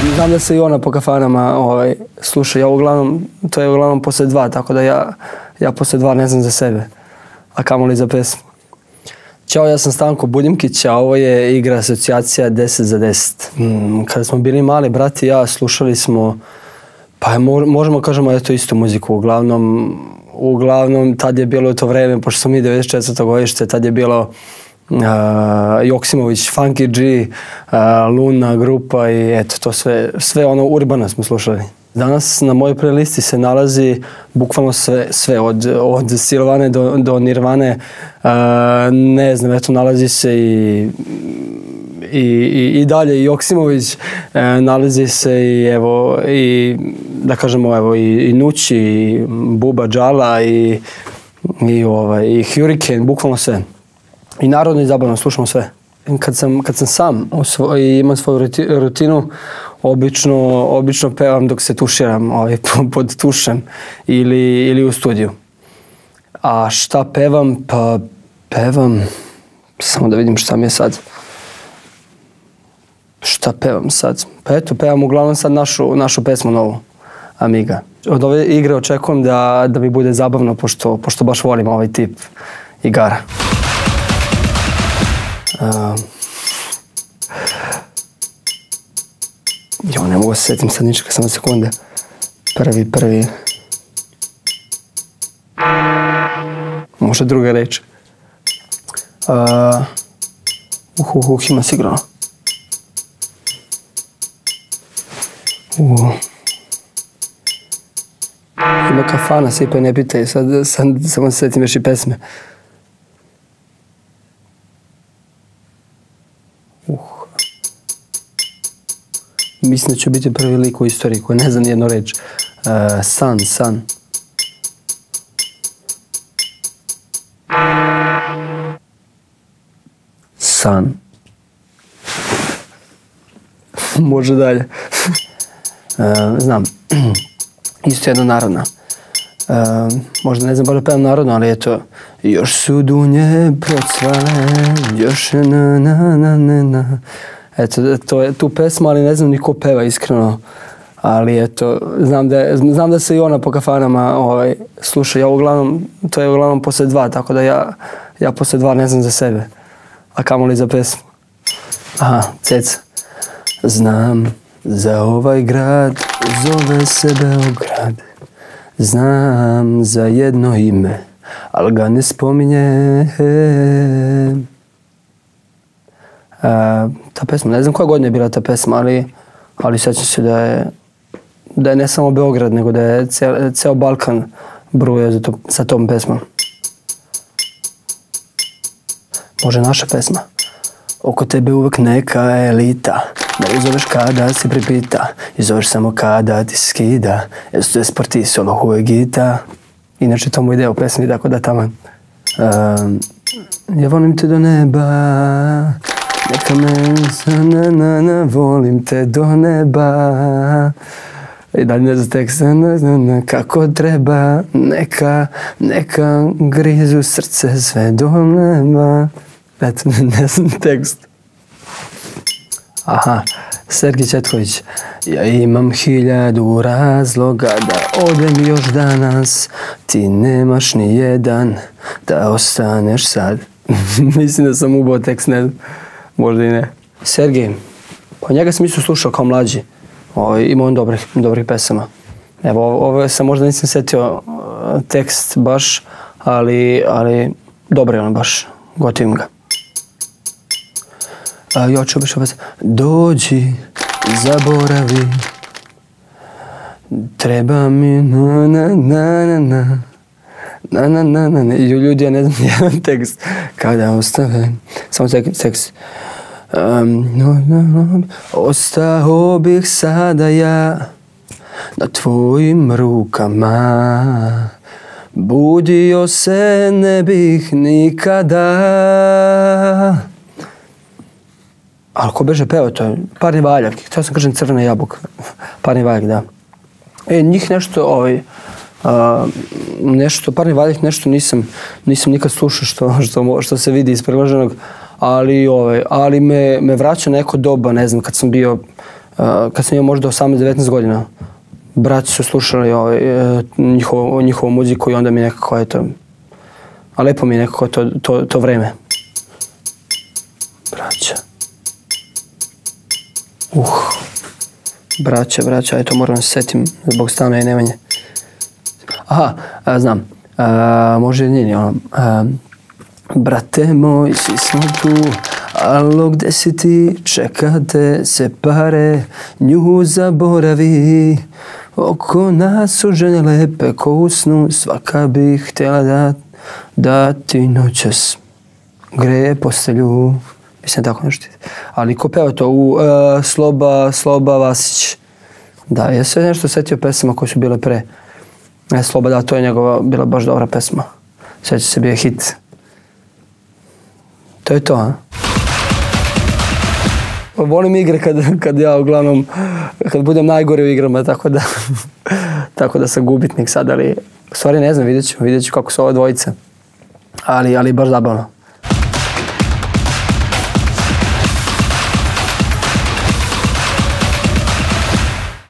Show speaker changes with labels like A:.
A: Znam da se i ona po kafanama sluša. To je uglavnom posle 2, tako da ja posle 2 ne znam za sebe, a kamoli za pesmu. Ćao, ja sam Stanko Buljimkić, a ovo je igra asocijacija 10 za 10. Kada smo bili mali, brat i ja, slušali smo, pa možemo kažemo eto istu muziku. Uglavnom tad je bilo to vreme, pošto smo mi 94. godište, tad je bilo Joksimović, Funky G, Luna grupa i eto to sve ono urbano smo slušali. Danas na mojoj playlisti se nalazi bukvalno sve od Silvane do Nirvane, ne znam, eto nalazi se i dalje i Joksimović, nalazi se i evo i da kažemo evo i Nući, i Buba Džala i Hurricane, bukvalno sve. I narodno i zabavno, slušamo sve. Kad sam sam i imam svoju rutinu, obično pevam dok se tuširam, pod tušem ili u studiju. A šta pevam? Pa pevam, samo da vidim šta mi je sad. Šta pevam sad? Pa eto, pevam uglavnom sad našu pesmu novu, Amiga. Od ove igre očekujem da mi bude zabavno, pošto baš volim ovaj tip igara. Ne mogu se sjetim sad ničega, samo sekunde. Prvi. Može druga reč. Ima sigurno. Ima kafana, sipa i ne pitaj, sad samo se sjetim još i pesme. Mislim da ću biti prvi lik u istoriji koji ne zna nijednu reč. San. San. Može dalje. Znam. Isto jedna narodna. Možda ne znam baš da pevam narodno, ali eto. Još su dunje procvale, još na. Eto, to je tu pesma, ali ne znam ni ko peva iskreno. Ali eto, znam da se i ona po kafanama sluša. To je uglavnom posle 2, tako da ja posle 2 ne znam za sebe, a kamoli za pesmu. Aha, Ceca. Znam za ovaj grad, zove se Beograd. Znam za jedno ime, ali ga ne spominjem. Ta pesma, ne znam koja godina je bila ta pesma, ali sjećam se da je ne samo Beograd, nego da je ceo Balkan bruje sa tom pesmom. Može naša pesma. Oko tebe uvek neka elita, ne zoveš kada si pripita, i zoveš samo kada ti skida, jer su te sporti solo huegita. Inače to mu ide u pesmi, tako da taman. Ja volim te do neba, neka me volim te do neba. I dalje ne znam tekst, kako treba, neka grizu srce sve do neba. Eto, ne znam tekst. Aha, Sergij Četković. Ja imam 1000 razloga da odem još danas, ti nemaš ni jedan da ostaneš sad. Mislim da sam ubao tekst, ne znam. Možda i ne. Sergij, pa njega sam isto slušao kao mlađi. Ima on dobrih pesama. Evo, ovo sam možda nisam setio tekst baš, ali dobro je on baš. Gotivim ga. Ja ću obišao pesama. Dođi, zaboravi, treba mi na. Ljudi, ja ne znam jedan tekst. Kada ostavim, samo tekst. Ostao bih sada ja na tvojim rukama, budio se ne bih nikada. Ali ko beže peo, to je Parni valjak, htio sam kažem Crvena jabuka. Parni valjak, da. Njih nešto, Parni valjak nešto nisam nikad slušao što se vidi iz predloženog, ali me vraća neko doba, ne znam, kad sam bio kad sam imao možda 18-19 godina. Braći su slušali njihovu muziku i onda mi nekako je to... A lepo mi je nekako to vreme. Braća. Braća, eto moram se setim zbog Stanoja i Nemanje. Aha, znam. Može njeni ono... Brate moj, svi smo tu, alo gde si ti, čekate se pare, nju zaboravi. Oko nas su žene lepe ko u snu, svaka bi htjela da ti noćas greje postelju. Mislim tako nešto. Ali ko peva to? Sloba Vasić. Da, ja se nešto setio pesama koje su bile pre. Sloba, da, to je njegova bila baš dobra pesma. Sjeća se bio hit. To je to, a? Volim igre kad ja uglavnom, kad budem najgore u igrama, tako da sam gubitnik sad, ali u stvari ne znam, vidjet ću kako su ove dvojice, ali baš zabavno.